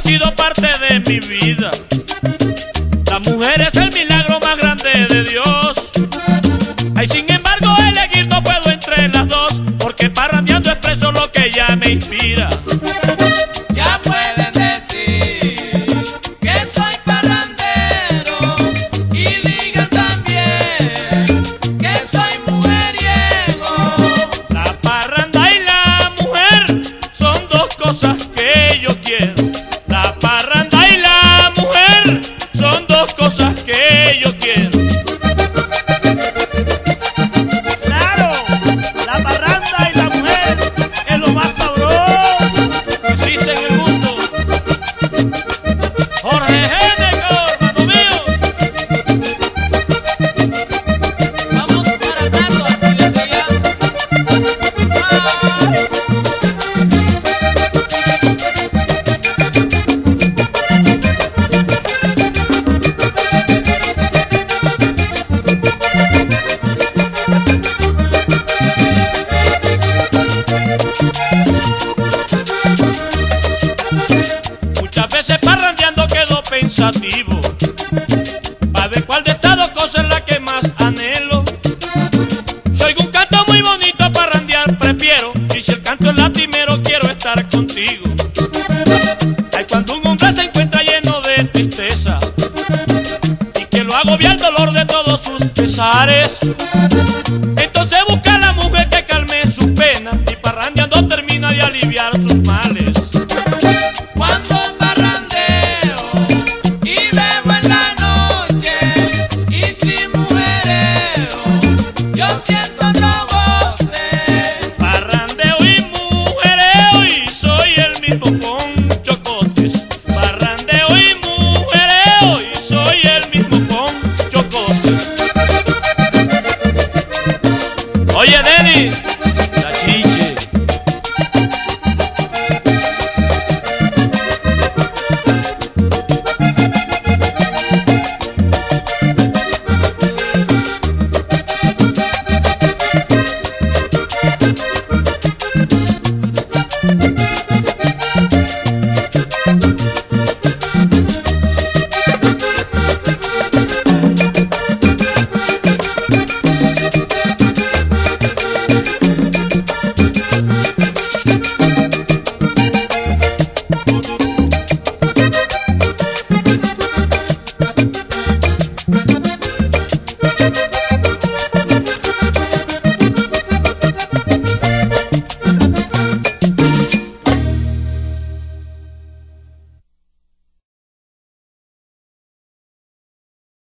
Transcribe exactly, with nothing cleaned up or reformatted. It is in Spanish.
sido parte de mi vida. La mujer es el milagro más grande de Dios. Ay, sin embargo, elegir no puedo entre las dos, porque parrandeando expreso lo que ella me inspira. Ya pueden decir que soy parrandero y digan también que soy mujeriego. La parranda y la mujer son dos cosas que yo quiero. La parranda y la mujer son dos cosas que yo quiero. Claro, la parranda y la mujer es lo más sabroso que existe en el mundo. Jorge Géneco, hermano mío. Vamos para tanto así desde ya. Ay. Muchas veces parrandeando quedo pensativo, pa' ver cuál de estas dos cosas es la que más anhelo. Soy un canto muy bonito, parrandear prefiero, y si el canto es lastimero quiero estar contigo. Ay, cuando un hombre se encuentra lleno de tristeza y que lo agobia el dolor de todos sus pesares, entonces busca a la mujer que calme su pena y parrandeando termina de aliviar su